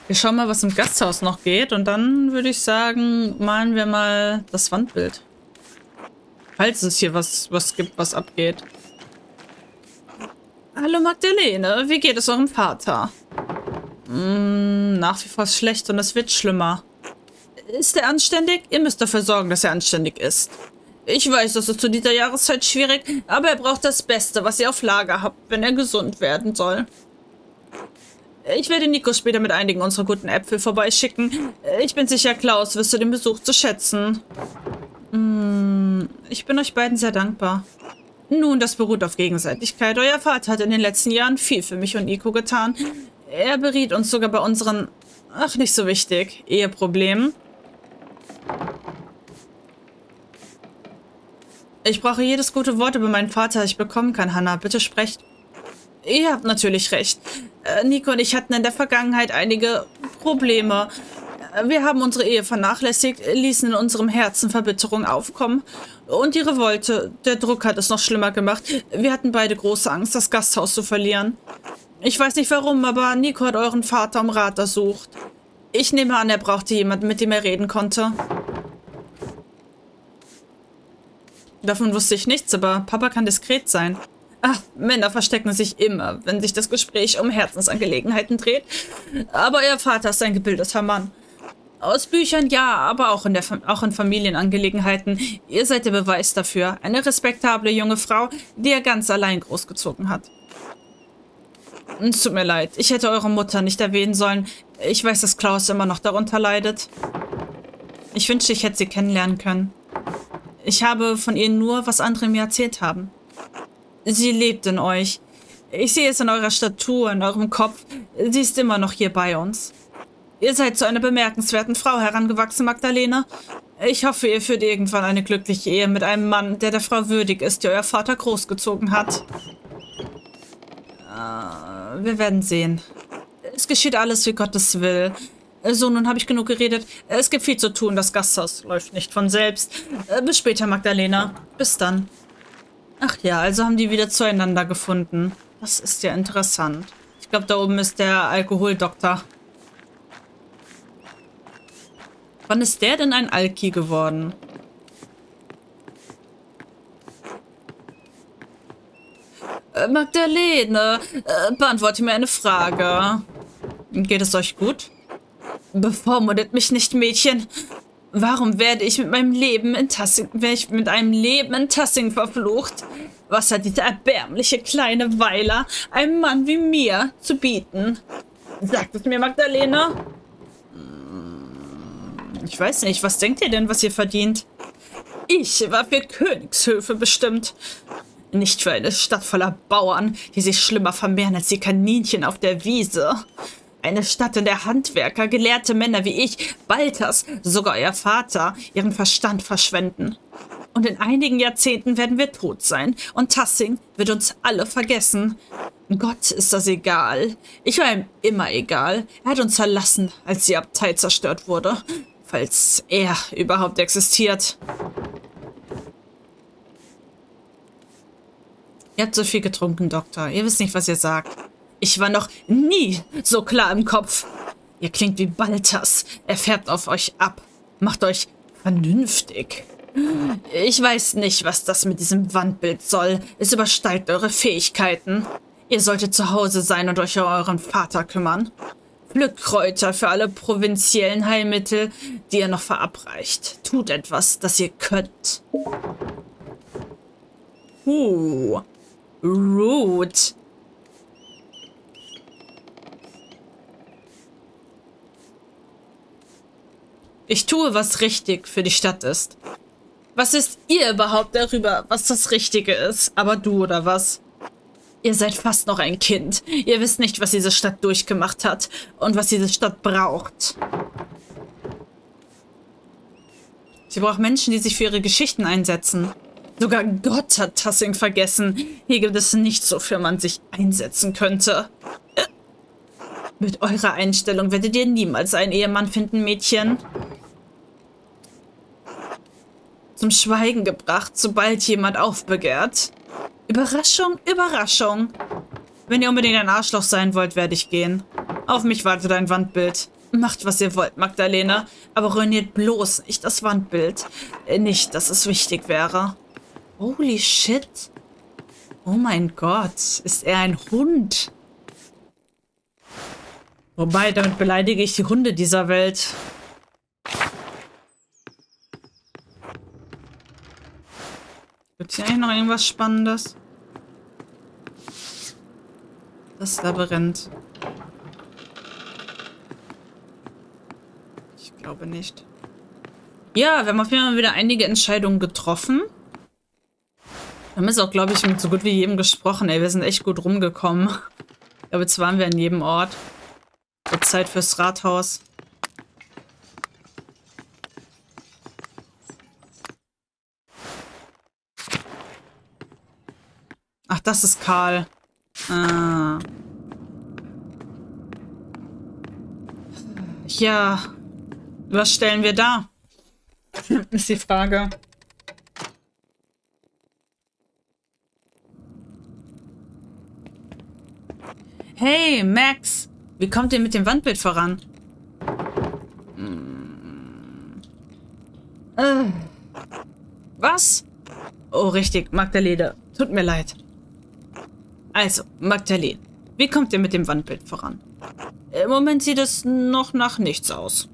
Wir schauen mal, was im Gasthaus noch geht. Und dann würde ich sagen, malen wir mal das Wandbild. Falls es hier was gibt, was abgeht. Hallo Magdalene, wie geht es eurem Vater? Nach wie vor schlecht und es wird schlimmer. Ist er anständig? Ihr müsst dafür sorgen, dass er anständig ist. Ich weiß, das ist zu dieser Jahreszeit schwierig, aber er braucht das Beste, was ihr auf Lager habt, wenn er gesund werden soll. Ich werde Nico später mit einigen unserer guten Äpfel vorbeischicken. Ich bin sicher, Klaus wüsste den Besuch zu schätzen. Ich bin euch beiden sehr dankbar. Nun, das beruht auf Gegenseitigkeit. Euer Vater hat in den letzten Jahren viel für mich und Nico getan. Er beriet uns sogar bei unseren, ach, nicht so wichtig, Eheproblemen. Ich brauche jedes gute Wort über meinen Vater, das ich bekommen kann, Hannah. Bitte sprecht. Ihr habt natürlich recht. Nico und ich hatten in der Vergangenheit einige Probleme. Wir haben unsere Ehe vernachlässigt, ließen in unserem Herzen Verbitterung aufkommen. Und die Revolte, der Druck hat es noch schlimmer gemacht. Wir hatten beide große Angst, das Gasthaus zu verlieren. Ich weiß nicht warum, aber Nico hat euren Vater um Rat ersucht. Ich nehme an, er brauchte jemanden, mit dem er reden konnte. Davon wusste ich nichts, aber Papa kann diskret sein. Ach, Männer verstecken sich immer, wenn sich das Gespräch um Herzensangelegenheiten dreht. Aber ihr Vater ist ein gebildeter Mann. Aus Büchern ja, aber auch in Familienangelegenheiten. Ihr seid der Beweis dafür. Eine respektable junge Frau, die er ganz allein großgezogen hat. Es tut mir leid, ich hätte eure Mutter nicht erwähnen sollen. Ich weiß, dass Klaus immer noch darunter leidet. Ich wünschte, ich hätte sie kennenlernen können. Ich habe von ihr nur, was andere mir erzählt haben. Sie lebt in euch. Ich sehe es in eurer Statur, in eurem Kopf. Sie ist immer noch hier bei uns. Ihr seid zu einer bemerkenswerten Frau herangewachsen, Magdalena. Ich hoffe, ihr führt irgendwann eine glückliche Ehe mit einem Mann, der Frau würdig ist, die euer Vater großgezogen hat. Wir werden sehen. Es geschieht alles, wie Gott es will. So, nun habe ich genug geredet. Es gibt viel zu tun. Das Gasthaus läuft nicht von selbst. Bis später, Magdalena. Bis dann. Ach ja, also haben die wieder zueinander gefunden. Das ist ja interessant. Ich glaube, da oben ist der Alkoholdoktor. Wann ist der denn ein Alki geworden? Magdalene, beantworte mir eine Frage. Geht es euch gut? Bevormundet mich nicht, Mädchen. Warum werde ich mit meinem Leben in Tassing, verflucht? Was hat dieser erbärmliche kleine Weiler einem Mann wie mir zu bieten? Sagt es mir, Magdalena. Ich weiß nicht, was denkt ihr denn, was ihr verdient? Ich war für Königshöfe bestimmt. Nicht für eine Stadt voller Bauern, die sich schlimmer vermehren als die Kaninchen auf der Wiese. Eine Stadt, in der Handwerker, gelehrte Männer wie ich, Balthas, sogar euer Vater, ihren Verstand verschwenden. Und in einigen Jahrzehnten werden wir tot sein. Und Tassing wird uns alle vergessen. Gott ist das egal. Ich war ihm immer egal. Er hat uns verlassen, als die Abtei zerstört wurde. Falls er überhaupt existiert. Ihr habt so viel getrunken, Doktor. Ihr wisst nicht, was ihr sagt. Ich war noch nie so klar im Kopf. Ihr klingt wie Balthas. Er färbt auf euch ab. Macht euch vernünftig. Ich weiß nicht, was das mit diesem Wandbild soll. Es übersteigt eure Fähigkeiten. Ihr solltet zu Hause sein und euch um euren Vater kümmern. Pflückt Kräuter für alle provinziellen Heilmittel, die ihr noch verabreicht. Tut etwas, das ihr könnt. Rude. Ich tue, was richtig für die Stadt ist. Was wisst ihr überhaupt darüber, was das Richtige ist? Aber du oder was? Ihr seid fast noch ein Kind. Ihr wisst nicht, was diese Stadt durchgemacht hat und was diese Stadt braucht. Sie braucht Menschen, die sich für ihre Geschichten einsetzen. Sogar Gott hat Tassing vergessen. Hier gibt es nichts, wofür man sich einsetzen könnte. Mit eurer Einstellung werdet ihr niemals einen Ehemann finden, Mädchen. Zum Schweigen gebracht, sobald jemand aufbegehrt. Überraschung, Überraschung. Wenn ihr unbedingt ein Arschloch sein wollt, werde ich gehen. Auf mich wartet ein Wandbild. Macht, was ihr wollt, Magdalena, aber ruiniert bloß nicht das Wandbild. Nicht, dass es wichtig wäre. Holy shit. Oh mein Gott, ist er ein Hund? Wobei, damit beleidige ich die Hunde dieser Welt. Gibt es hier eigentlich noch irgendwas Spannendes? Das Labyrinth. Ich glaube nicht. Ja, wir haben auf jeden Fall wieder einige Entscheidungen getroffen. Wir haben jetzt auch, glaube ich, mit so gut wie jedem gesprochen. Ey, wir sind echt gut rumgekommen. Ich glaube, jetzt waren wir an jedem Ort. Wird Zeit fürs Rathaus. Ach, das ist Karl. Ah. Ja. Was stellen wir da? Ist die Frage. Hey, Max. Wie kommt ihr mit dem Wandbild voran? Was? Oh, richtig, Magdalena. Tut mir leid. Also, Magdalena, wie kommt ihr mit dem Wandbild voran? Im Moment sieht es noch nach nichts aus.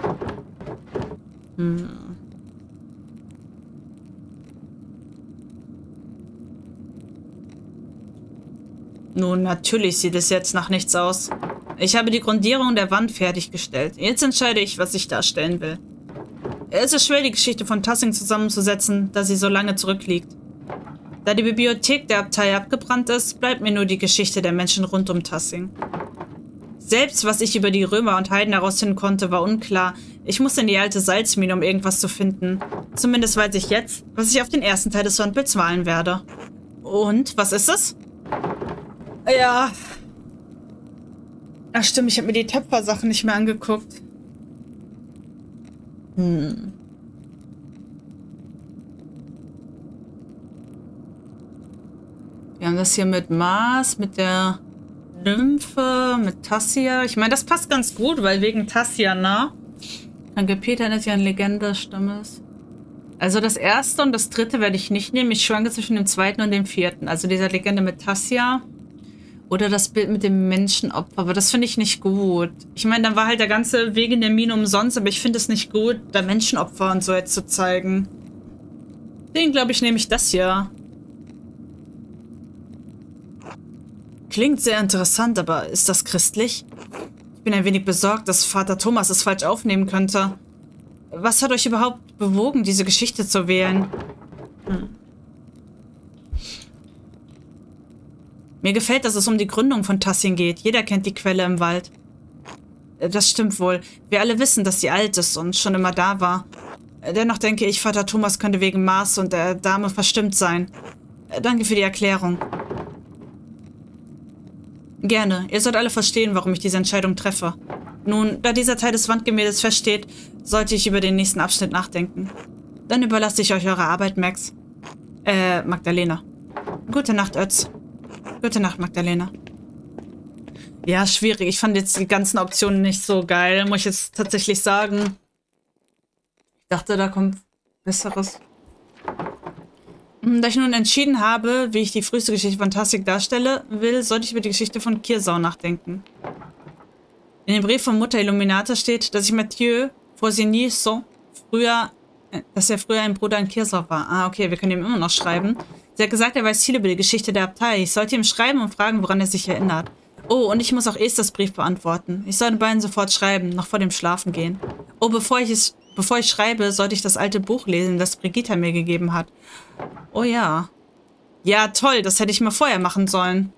Nun, natürlich sieht es jetzt nach nichts aus. Ich habe die Grundierung der Wand fertiggestellt. Jetzt entscheide ich, was ich darstellen will. Es ist schwer, die Geschichte von Tassing zusammenzusetzen, da sie so lange zurückliegt. Da die Bibliothek der Abtei abgebrannt ist, bleibt mir nur die Geschichte der Menschen rund um Tassing. Selbst was ich über die Römer und Heiden herausfinden konnte, war unklar. Ich musste in die alte Salzmine, um irgendwas zu finden. Zumindest weiß ich jetzt, was ich auf den ersten Teil des Wandbilds malen werde. Und, was ist es? Ja. Ach stimmt, ich habe mir die Töpfersachen nicht mehr angeguckt. Wir haben das hier mit Mars, mit der Nymphe, mit Tassia. Ich meine, das passt ganz gut, weil wegen Tassia, ne? Danke, Peter, dass ja eine Legende-Stimme ist. Also das erste und das dritte werde ich nicht nehmen. Ich schwanke zwischen dem zweiten und dem vierten. Also dieser Legende mit Tassia oder das Bild mit dem Menschenopfer. Aber das finde ich nicht gut. Ich meine, dann war halt der ganze Weg in der Mine umsonst, aber ich finde es nicht gut, da Menschenopfer und so jetzt zu zeigen. Den, glaube ich, nehme ich das hier. Klingt sehr interessant, aber ist das christlich? Ich bin ein wenig besorgt, dass Vater Thomas es falsch aufnehmen könnte. Was hat euch überhaupt bewogen, diese Geschichte zu wählen? Mir gefällt, dass es um die Gründung von Tassing geht. Jeder kennt die Quelle im Wald. Das stimmt wohl. Wir alle wissen, dass sie alt ist und schon immer da war. Dennoch denke ich, Vater Thomas könnte wegen Mars und der Dame verstimmt sein. Danke für die Erklärung. Gerne. Ihr sollt alle verstehen, warum ich diese Entscheidung treffe. Nun, da dieser Teil des Wandgemäldes feststeht, sollte ich über den nächsten Abschnitt nachdenken. Dann überlasse ich euch eure Arbeit, Max. Magdalena. Gute Nacht, Ötz. Gute Nacht, Magdalena. Ja, schwierig. Ich fand jetzt die ganzen Optionen nicht so geil, muss ich jetzt tatsächlich sagen. Ich dachte, da kommt Besseres. Da ich nun entschieden habe, wie ich die früheste Geschichte von Tassing darstelle will, sollte ich über die Geschichte von Kirsau nachdenken. In dem Brief von Mutter Illuminata steht, dass ich Mathieu Fausigny-Saint dass er früher ein Bruder in Kirsau war. Ah, okay, wir können ihm immer noch schreiben. Sie hat gesagt, er weiß viel über die Geschichte der Abtei. Ich sollte ihm schreiben und fragen, woran er sich erinnert. Oh, und ich muss auch Esthers Brief beantworten. Ich soll den beiden sofort schreiben, noch vor dem Schlafengehen. Oh, bevor ich schreibe, sollte ich das alte Buch lesen, das Brigitta mir gegeben hat. Oh ja. Ja, toll, das hätte ich mal vorher machen sollen.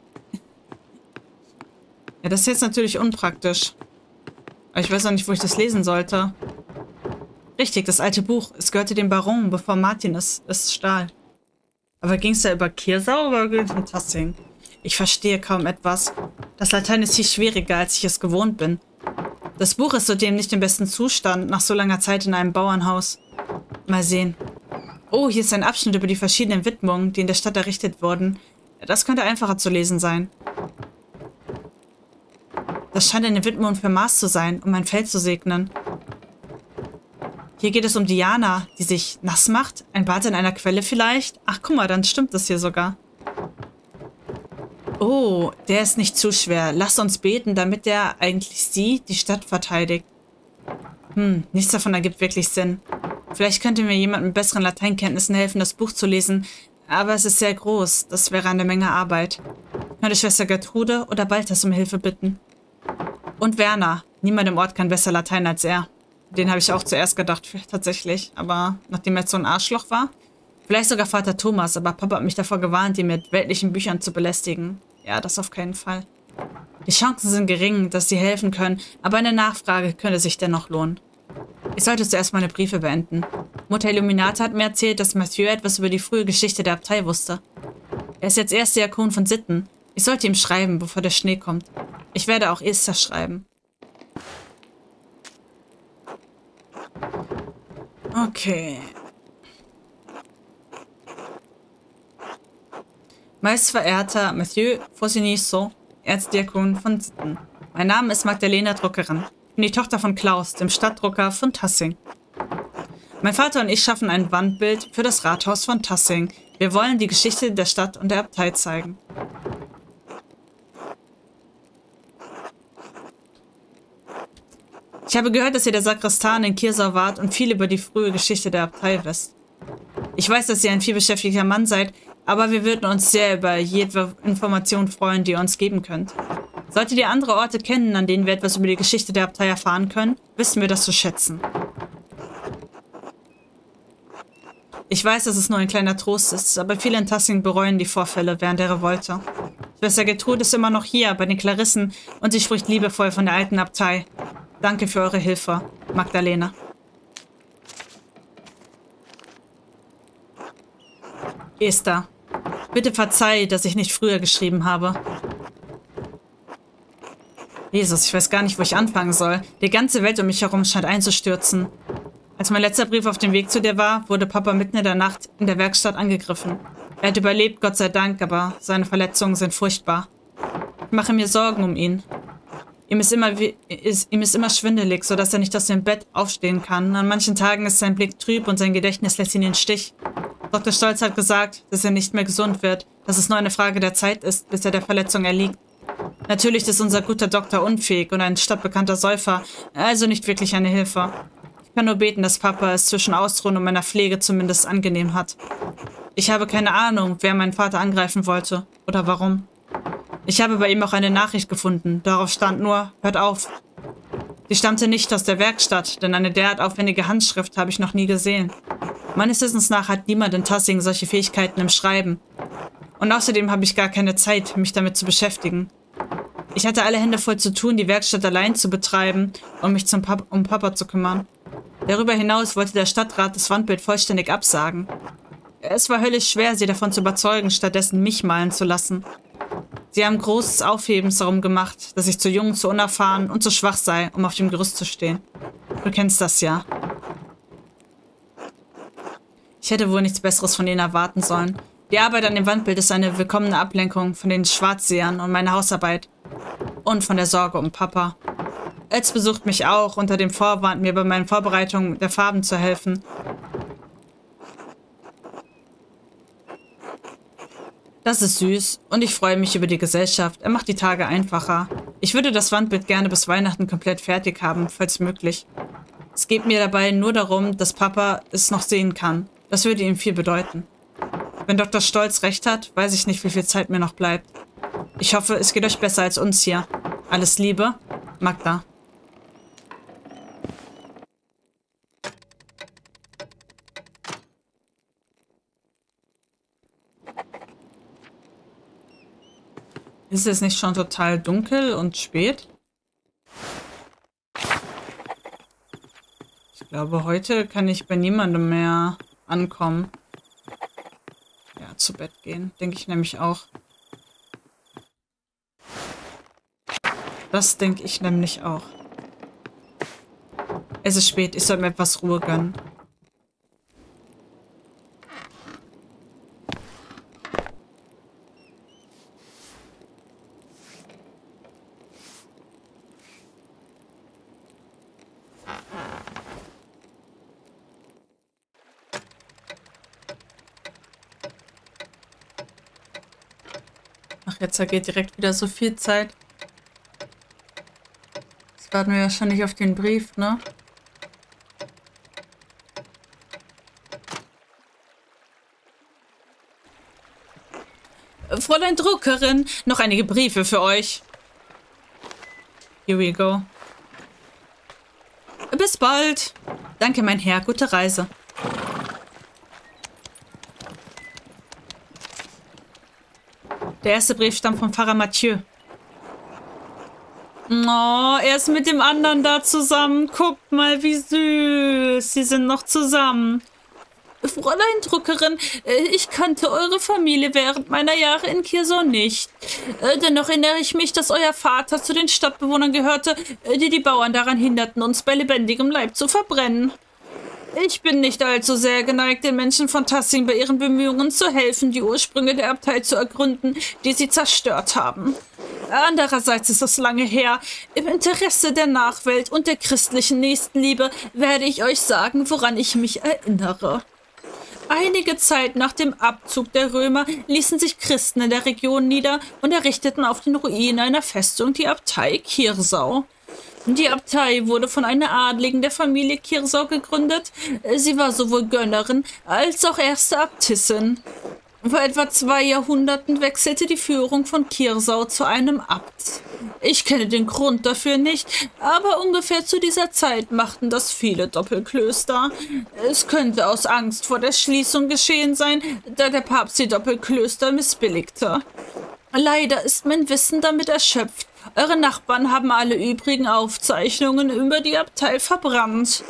Ja, das ist jetzt natürlich unpraktisch. Aber ich weiß auch nicht, wo ich das lesen sollte. Richtig, das alte Buch. Es gehörte dem Baron, bevor Martin es stahl. Aber ging es da über Kirsau oder über Tassing? Ich verstehe kaum etwas. Das Latein ist viel schwieriger, als ich es gewohnt bin. Das Buch ist zudem nicht im besten Zustand, nach so langer Zeit in einem Bauernhaus. Mal sehen. Oh, hier ist ein Abschnitt über die verschiedenen Widmungen, die in der Stadt errichtet wurden. Das könnte einfacher zu lesen sein. Das scheint eine Widmung für Mars zu sein, um mein Feld zu segnen. Hier geht es um Diana, die sich nass macht. Ein Bad in einer Quelle vielleicht? Ach, guck mal, dann stimmt das hier sogar. Oh, der ist nicht zu schwer. Lasst uns beten, damit der eigentlich sie, die Stadt, verteidigt. Nichts davon ergibt wirklich Sinn. Vielleicht könnte mir jemand mit besseren Lateinkenntnissen helfen, das Buch zu lesen. Aber es ist sehr groß. Das wäre eine Menge Arbeit. Ich könnte Schwester Gertrude oder Balthas um Hilfe bitten. Und Werner. Niemand im Ort kann besser Latein als er. Den habe ich auch zuerst gedacht, tatsächlich. Aber nachdem er so ein Arschloch war. Vielleicht sogar Vater Thomas, aber Papa hat mich davor gewarnt, ihn mit weltlichen Büchern zu belästigen. Ja, das auf keinen Fall. Die Chancen sind gering, dass sie helfen können, aber eine Nachfrage könnte sich dennoch lohnen. Ich sollte zuerst meine Briefe beenden. Mutter Illuminata hat mir erzählt, dass Mathieu etwas über die frühe Geschichte der Abtei wusste. Er ist jetzt erster Diakon von Sitten. Ich sollte ihm schreiben, bevor der Schnee kommt. Ich werde auch Esther schreiben. Okay. Meist verehrter Mathieu Faucigny-Saut, Erzdiakon von Sitten. Mein Name ist Magdalena Druckerin. Ich bin die Tochter von Klaus, dem Stadtdrucker von Tassing. Mein Vater und ich schaffen ein Wandbild für das Rathaus von Tassing. Wir wollen die Geschichte der Stadt und der Abtei zeigen. Ich habe gehört, dass ihr der Sakristan in Kirsau wart und viel über die frühe Geschichte der Abtei wisst. Ich weiß, dass ihr ein vielbeschäftigter Mann seid, aber wir würden uns sehr über jede Information freuen, die ihr uns geben könnt. Solltet ihr andere Orte kennen, an denen wir etwas über die Geschichte der Abtei erfahren können, wissen wir das zu schätzen. Ich weiß, dass es nur ein kleiner Trost ist, aber viele in Tassing bereuen die Vorfälle während der Revolte. Schwester Gertrude ist immer noch hier, bei den Klarissen, und sie spricht liebevoll von der alten Abtei. Danke für eure Hilfe, Magdalena. Esther, bitte verzeih, dass ich nicht früher geschrieben habe. Jesus, ich weiß gar nicht, wo ich anfangen soll. Die ganze Welt um mich herum scheint einzustürzen. Als mein letzter Brief auf dem Weg zu dir war, wurde Papa mitten in der Nacht in der Werkstatt angegriffen. Er hat überlebt, Gott sei Dank, aber seine Verletzungen sind furchtbar. Ich mache mir Sorgen um ihn. Ihm ist immer schwindelig, sodass er nicht aus dem Bett aufstehen kann. An manchen Tagen ist sein Blick trüb und sein Gedächtnis lässt ihn in den Stich. Dr. Stolz hat gesagt, dass er nicht mehr gesund wird, dass es nur eine Frage der Zeit ist, bis er der Verletzung erliegt. Natürlich ist unser guter Doktor unfähig und ein stadtbekannter Säufer, also nicht wirklich eine Hilfe. Ich kann nur beten, dass Papa es zwischen Ausruhen und meiner Pflege zumindest angenehm hat. Ich habe keine Ahnung, wer meinen Vater angreifen wollte oder warum. Ich habe bei ihm auch eine Nachricht gefunden. Darauf stand nur, hört auf. Sie stammte nicht aus der Werkstatt, denn eine derart aufwendige Handschrift habe ich noch nie gesehen. Meines Wissens nach hat niemand in Tassing solche Fähigkeiten im Schreiben. Und außerdem habe ich gar keine Zeit, mich damit zu beschäftigen. Ich hatte alle Hände voll zu tun, die Werkstatt allein zu betreiben und mich um Papa zu kümmern. Darüber hinaus wollte der Stadtrat das Wandbild vollständig absagen. Es war höllisch schwer, sie davon zu überzeugen, stattdessen mich malen zu lassen. Sie haben großes Aufhebens darum gemacht, dass ich zu jung, zu unerfahren und zu schwach sei, um auf dem Gerüst zu stehen. Du kennst das ja. Ich hätte wohl nichts Besseres von ihnen erwarten sollen. Die Arbeit an dem Wandbild ist eine willkommene Ablenkung von den Schwarzsehern und meiner Hausarbeit. Und von der Sorge um Papa. Ed besucht mich auch unter dem Vorwand, mir bei meinen Vorbereitungen der Farben zu helfen. Das ist süß und ich freue mich über die Gesellschaft. Er macht die Tage einfacher. Ich würde das Wandbild gerne bis Weihnachten komplett fertig haben, falls möglich. Es geht mir dabei nur darum, dass Papa es noch sehen kann. Das würde ihm viel bedeuten. Wenn Dr. Stolz recht hat, weiß ich nicht, wie viel Zeit mir noch bleibt. Ich hoffe, es geht euch besser als uns hier. Alles Liebe, Magda. Ist es nicht schon total dunkel und spät? Ich glaube, heute kann ich bei niemandem mehr ankommen. Ja, zu Bett gehen. Denke ich nämlich auch. Das denke ich nämlich auch. Es ist spät, ich sollte mir etwas Ruhe gönnen. jetzt vergeht direkt wieder so viel Zeit. Jetzt warten wir wahrscheinlich auf den Brief, ne? Fräulein Druckerin, noch einige Briefe für euch. Here we go. Bis bald. Danke, mein Herr. Gute Reise. Der erste Brief stammt von Pfarrer Mathieu. Oh, er ist mit dem anderen da zusammen. Guckt mal, wie süß. Sie sind noch zusammen. Fräulein Druckerin, ich kannte eure Familie während meiner Jahre in Kiersau nicht. Dennoch erinnere ich mich, dass euer Vater zu den Stadtbewohnern gehörte, die die Bauern daran hinderten, uns bei lebendigem Leib zu verbrennen. Ich bin nicht allzu sehr geneigt, den Menschen von Tassing bei ihren Bemühungen zu helfen, die Ursprünge der Abtei zu ergründen, die sie zerstört haben. Andererseits ist es lange her. Im Interesse der Nachwelt und der christlichen Nächstenliebe werde ich euch sagen, woran ich mich erinnere. Einige Zeit nach dem Abzug der Römer ließen sich Christen in der Region nieder und errichteten auf den Ruinen einer Festung die Abtei Kiersau. Die Abtei wurde von einer Adligen der Familie Kiersau gegründet. Sie war sowohl Gönnerin als auch erste Abtissin. Vor etwa 2 Jahrhunderten wechselte die Führung von Kiersau zu einem Abt. Ich kenne den Grund dafür nicht, aber ungefähr zu dieser Zeit machten das viele Doppelklöster. Es könnte aus Angst vor der Schließung geschehen sein, da der Papst die Doppelklöster missbilligte. Leider ist mein Wissen damit erschöpft. Eure Nachbarn haben alle übrigen Aufzeichnungen über die Abtei verbrannt.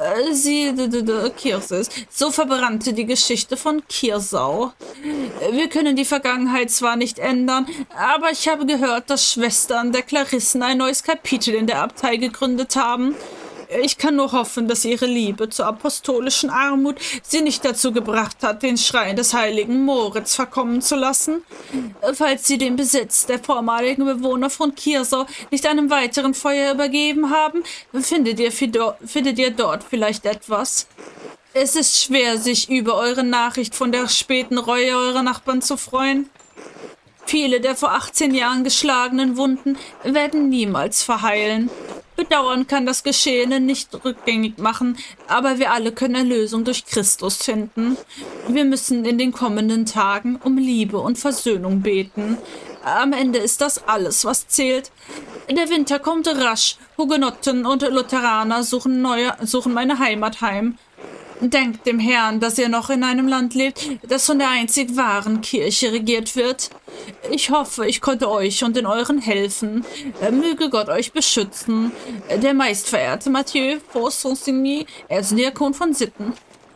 Kirsis. So verbrannte die Geschichte von Kiersau. Wir können die Vergangenheit zwar nicht ändern, aber ich habe gehört, dass Schwestern der Klarissen ein neues Kapitel in der Abtei gegründet haben. Ich kann nur hoffen, dass ihre Liebe zur apostolischen Armut sie nicht dazu gebracht hat, den Schrein des heiligen Moritz verkommen zu lassen. Falls sie den Besitz der vormaligen Bewohner von Kiersau nicht einem weiteren Feuer übergeben haben, findet ihr dort vielleicht etwas. Es ist schwer, sich über eure Nachricht von der späten Reue eurer Nachbarn zu freuen. Viele der vor 18 Jahren geschlagenen Wunden werden niemals verheilen. Bedauern kann das Geschehene nicht rückgängig machen, aber wir alle können Erlösung durch Christus finden. Wir müssen in den kommenden Tagen um Liebe und Versöhnung beten. Am Ende ist das alles, was zählt. Der Winter kommt rasch. Hugenotten und Lutheraner suchen meine Heimat heim. Denkt dem Herrn, dass ihr noch in einem Land lebt, das von der einzig wahren Kirche regiert wird. Ich hoffe, ich konnte euch und den euren helfen. Möge Gott euch beschützen. Der meistverehrte Mathieu Faux-Saint-Signy, Erzdiakon von Sitten.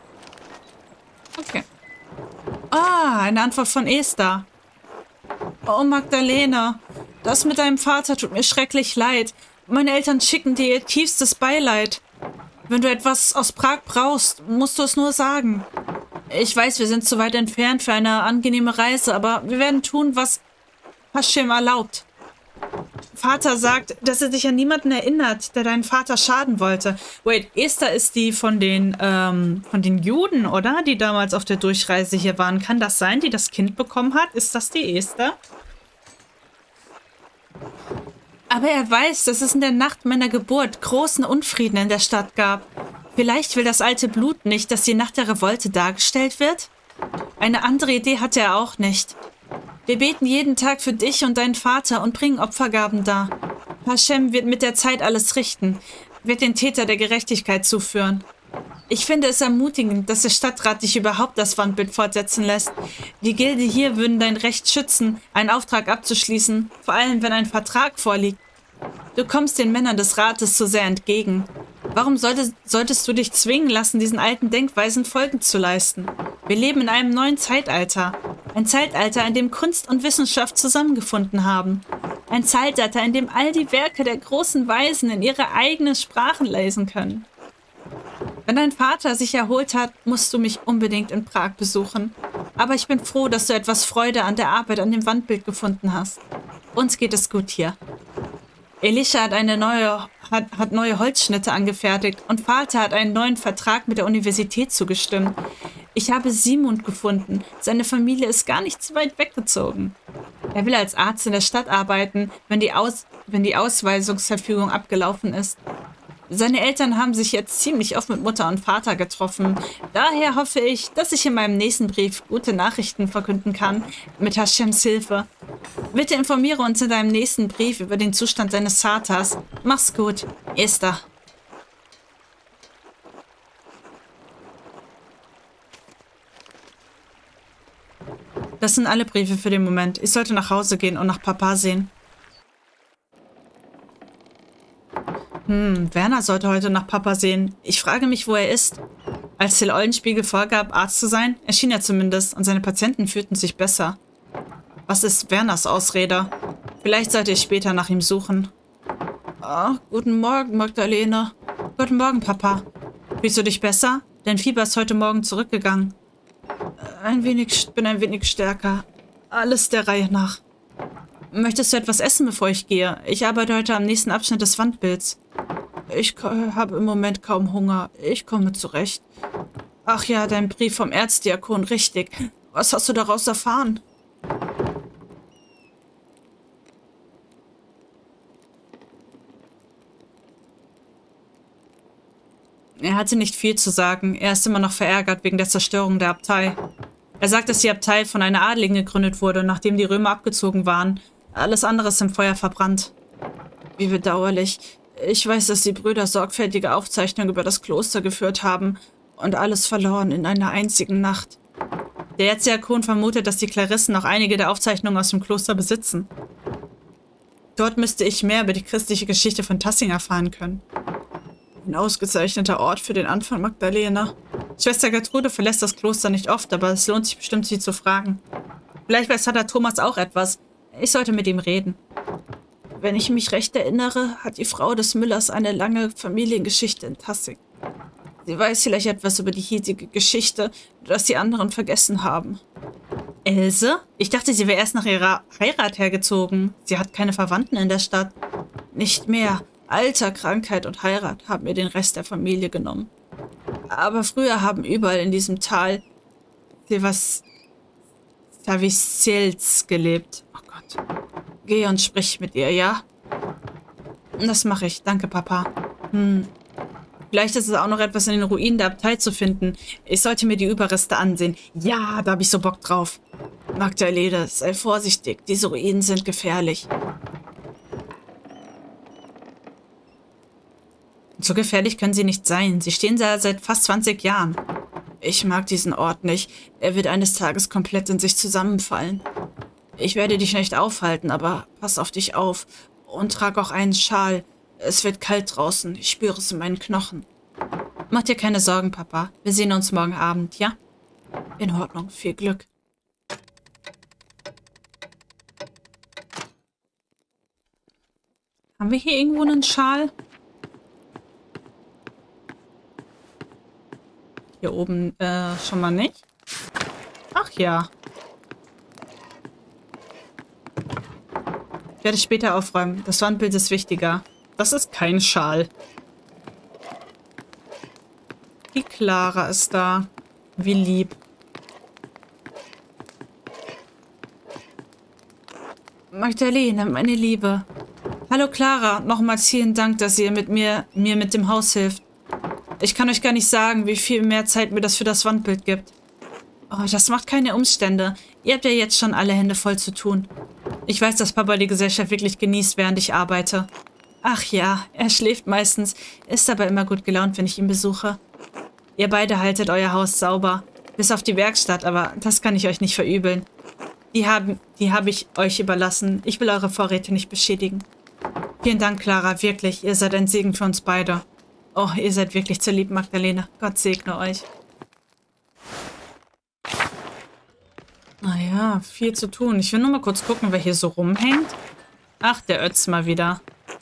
Okay. Ah, eine Antwort von Esther. Oh, Magdalena, das mit deinem Vater tut mir schrecklich leid. Meine Eltern schicken dir ihr tiefstes Beileid. Wenn du etwas aus Prag brauchst, musst du es nur sagen. Ich weiß, wir sind zu weit entfernt für eine angenehme Reise, aber wir werden tun, was Hashem erlaubt. Vater sagt, dass er sich an niemanden erinnert, der deinen Vater schaden wollte. Wait, Esther ist die von den Juden, oder? Die damals auf der Durchreise hier waren. Kann das sein, die das Kind bekommen hat? Ist das die Esther? Aber er weiß, dass es in der Nacht meiner Geburt großen Unfrieden in der Stadt gab. Vielleicht will das alte Blut nicht, dass die Nacht der Revolte dargestellt wird? Eine andere Idee hatte er auch nicht. Wir beten jeden Tag für dich und deinen Vater und bringen Opfergaben dar. Hashem wird mit der Zeit alles richten, wird den Täter der Gerechtigkeit zuführen. Ich finde es ermutigend, dass der Stadtrat dich überhaupt das Wandbild fortsetzen lässt. Die Gilde hier würden dein Recht schützen, einen Auftrag abzuschließen, vor allem wenn ein Vertrag vorliegt. Du kommst den Männern des Rates zu sehr entgegen. Warum solltest du dich zwingen lassen, diesen alten Denkweisen Folgen zu leisten? Wir leben in einem neuen Zeitalter. Ein Zeitalter, in dem Kunst und Wissenschaft zusammengefunden haben. Ein Zeitalter, in dem all die Werke der großen Weisen in ihre eigenen Sprachen lesen können. Wenn dein Vater sich erholt hat, musst du mich unbedingt in Prag besuchen. Aber ich bin froh, dass du etwas Freude an der Arbeit an dem Wandbild gefunden hast. Uns geht es gut hier. Elisha hat neue Holzschnitte angefertigt und Vater hat einen neuen Vertrag mit der Universität zugestimmt. Ich habe Simund gefunden. Seine Familie ist gar nicht so weit weggezogen. Er will als Arzt in der Stadt arbeiten, wenn die Ausweisungsverfügung abgelaufen ist. Seine Eltern haben sich jetzt ziemlich oft mit Mutter und Vater getroffen. Daher hoffe ich, dass ich in meinem nächsten Brief gute Nachrichten verkünden kann, mit Hashems Hilfe. Bitte informiere uns in deinem nächsten Brief über den Zustand deines Vaters. Mach's gut, Esther. Das sind alle Briefe für den Moment. Ich sollte nach Hause gehen und nach Papa sehen. Werner sollte heute nach Papa sehen. Ich frage mich, wo er ist. Als Till Eulenspiegel vorgab, Arzt zu sein, erschien er zumindest und seine Patienten fühlten sich besser. Was ist Werners Ausrede? Vielleicht sollte ich später nach ihm suchen. Oh, guten Morgen, Magdalena. Guten Morgen, Papa. Fühlst du dich besser? Dein Fieber ist heute Morgen zurückgegangen. Bin ein wenig stärker. Alles der Reihe nach. Möchtest du etwas essen, bevor ich gehe? Ich arbeite heute am nächsten Abschnitt des Wandbilds. Ich habe im Moment kaum Hunger. Ich komme zurecht. Ach ja, dein Brief vom Erzdiakon, richtig. Was hast du daraus erfahren? Er hatte nicht viel zu sagen. Er ist immer noch verärgert wegen der Zerstörung der Abtei. Er sagt, dass die Abtei von einer Adligen gegründet wurde, nachdem die Römer abgezogen waren. Alles andere ist im Feuer verbrannt. Wie bedauerlich. Ich weiß, dass die Brüder sorgfältige Aufzeichnungen über das Kloster geführt haben und alles verloren in einer einzigen Nacht. Der Erzdiakon vermutet, dass die Klarissen noch einige der Aufzeichnungen aus dem Kloster besitzen. Dort müsste ich mehr über die christliche Geschichte von Tassing erfahren können. Ein ausgezeichneter Ort für den Anfang, Magdalena. Schwester Gertrude verlässt das Kloster nicht oft, aber es lohnt sich bestimmt, sie zu fragen. Vielleicht weiß Vater Thomas auch etwas. Ich sollte mit ihm reden. Wenn ich mich recht erinnere, hat die Frau des Müllers eine lange Familiengeschichte in Tassing. Sie weiß vielleicht etwas über die hiesige Geschichte, das die anderen vergessen haben. Else? Ich dachte, sie wäre erst nach ihrer Heirat hergezogen. Sie hat keine Verwandten in der Stadt. Nicht mehr. Alter, Krankheit und Heirat haben ihr den Rest der Familie genommen. Aber früher haben überall in diesem Tal Savicels gelebt. Oh Gott. Geh und sprich mit ihr, ja? Das mache ich. Danke, Papa. Vielleicht ist es auch noch etwas in den Ruinen der Abtei zu finden. Ich sollte mir die Überreste ansehen. Ja, da habe ich so Bock drauf. Magdalena, sei vorsichtig. Diese Ruinen sind gefährlich. So gefährlich können sie nicht sein. Sie stehen da seit fast 20 Jahren. Ich mag diesen Ort nicht. Er wird eines Tages komplett in sich zusammenfallen. Ich werde dich nicht aufhalten, aber pass auf dich auf. Und trag auch einen Schal. Es wird kalt draußen. Ich spüre es in meinen Knochen. Mach dir keine Sorgen, Papa. Wir sehen uns morgen Abend, ja? In Ordnung. Viel Glück. Haben wir hier irgendwo einen Schal? Hier oben schon mal nicht. Ach ja. Ich werde später aufräumen. Das Wandbild ist wichtiger. Das ist kein Schal. Die Clara ist da. Wie lieb. Magdalena, meine Liebe. Hallo Clara. Nochmals vielen Dank, dass ihr mir mit dem Haus hilft. Ich kann euch gar nicht sagen, wie viel mehr Zeit mir das für das Wandbild gibt. Oh, das macht keine Umstände. Ihr habt ja jetzt schon alle Hände voll zu tun. Ich weiß, dass Papa die Gesellschaft wirklich genießt, während ich arbeite. Ach ja, er schläft meistens, ist aber immer gut gelaunt, wenn ich ihn besuche. Ihr beide haltet euer Haus sauber. Bis auf die Werkstatt, aber das kann ich euch nicht verübeln. Die habe ich euch überlassen. Ich will eure Vorräte nicht beschädigen. Vielen Dank, Clara, wirklich. Ihr seid ein Segen für uns beide. Oh, ihr seid wirklich zu lieb, Magdalena. Gott segne euch. Naja, viel zu tun. Ich will nur mal kurz gucken, wer hier so rumhängt. Ach, der Ötz mal wieder.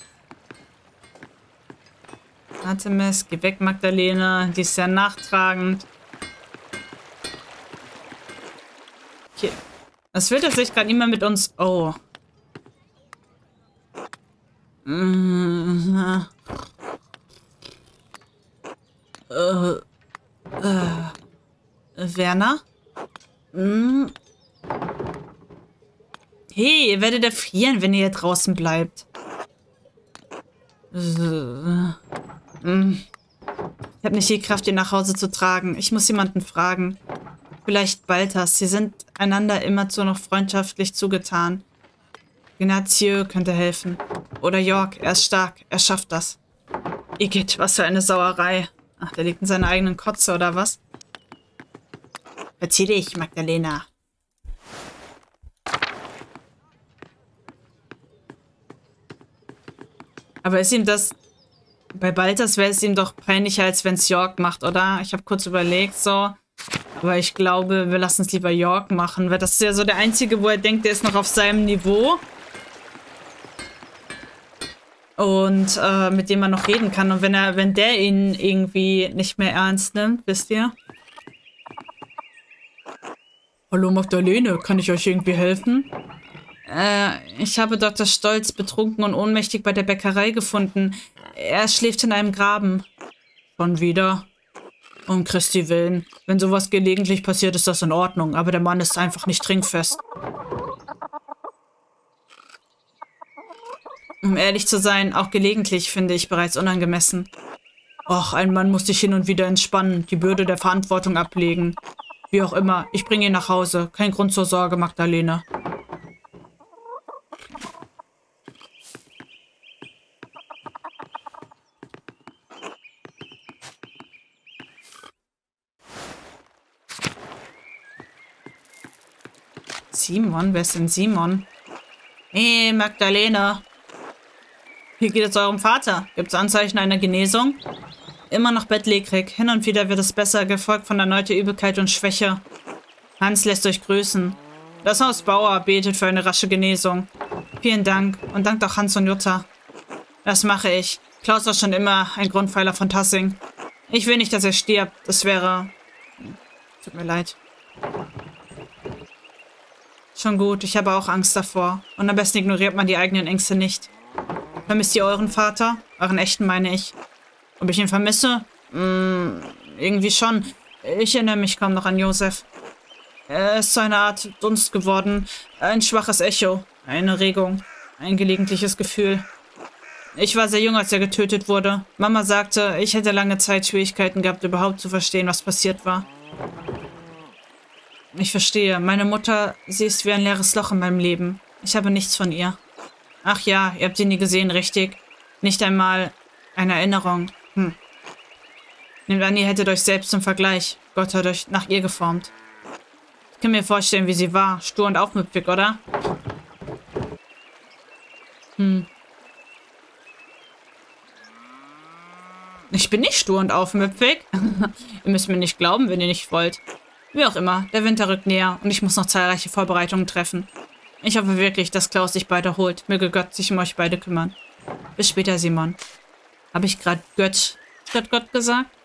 Artemis, geh weg, Magdalena. Die ist sehr nachtragend. Okay. Es will tatsächlich gerade niemand mit uns... Oh. Werner? Hey, ihr werdet erfrieren, wenn ihr hier draußen bleibt. Ich habe nicht die Kraft, ihn nach Hause zu tragen. Ich muss jemanden fragen. Vielleicht Balthas. Sie sind einander immerzu noch freundschaftlich zugetan. Ignazio könnte helfen. Oder Jörg. Er ist stark. Er schafft das. Igitt, was für eine Sauerei. Ach, der liegt in seiner eigenen Kotze, oder was? Verzieh dich, Magdalena. Aber ist ihm das... Bei Balthas wäre es ihm doch peinlicher, als wenn es Jörg macht, oder? Ich habe kurz überlegt, so. Aber ich glaube, wir lassen es lieber Jörg machen, weil das ist ja so der Einzige, wo er denkt, der ist noch auf seinem Niveau. Und mit dem man noch reden kann. Und wenn der ihn irgendwie nicht mehr ernst nimmt, wisst ihr? Hallo Magdalene, kann ich euch irgendwie helfen? Ich habe Dr. Stolz betrunken und ohnmächtig bei der Bäckerei gefunden. Er schläft in einem Graben. Schon wieder? Um Christi willen. Wenn sowas gelegentlich passiert, ist das in Ordnung. Aber der Mann ist einfach nicht trinkfest. Um ehrlich zu sein, auch gelegentlich finde ich bereits unangemessen. Och, ein Mann muss sich hin und wieder entspannen, die Bürde der Verantwortung ablegen. Wie auch immer, ich bringe ihn nach Hause. Kein Grund zur Sorge, Magdalena. Simon? Wer ist denn Simon? Hey, Magdalena. Wie geht es eurem Vater? Gibt es Anzeichen einer Genesung? Immer noch bettlägerig. Hin und wieder wird es besser, gefolgt von erneuter Übelkeit und Schwäche. Hans lässt euch grüßen. Das Haus Bauer betet für eine rasche Genesung. Vielen Dank und dankt auch Hans und Jutta. Das mache ich. Klaus war schon immer ein Grundpfeiler von Tassing. Ich will nicht, dass er stirbt. Das wäre... Tut mir leid. Schon gut, ich habe auch Angst davor. Und am besten ignoriert man die eigenen Ängste nicht. Vermisst ihr euren Vater? Euren echten, meine ich. Ob ich ihn vermisse? Irgendwie schon. Ich erinnere mich kaum noch an Josef. Er ist so eine Art Dunst geworden. Ein schwaches Echo. Eine Regung. Ein gelegentliches Gefühl. Ich war sehr jung, als er getötet wurde. Mama sagte, ich hätte lange Zeit Schwierigkeiten gehabt, überhaupt zu verstehen, was passiert war. Ich verstehe. Meine Mutter, sie ist wie ein leeres Loch in meinem Leben. Ich habe nichts von ihr. Ach ja, ihr habt sie nie gesehen, richtig? Nicht einmal eine Erinnerung. Nehmt an, ihr hättet euch selbst zum Vergleich. Gott hat euch nach ihr geformt. Ich kann mir vorstellen, wie sie war. Stur und aufmüpfig, oder? Ich bin nicht stur und aufmüpfig. Ihr müsst mir nicht glauben, wenn ihr nicht wollt. Wie auch immer, der Winter rückt näher und ich muss noch zahlreiche Vorbereitungen treffen. Ich hoffe wirklich, dass Klaus sich bald erholt. Möge Gott sich um euch beide kümmern. Bis später, Simon. Habe ich gerade Gott statt Gott gesagt?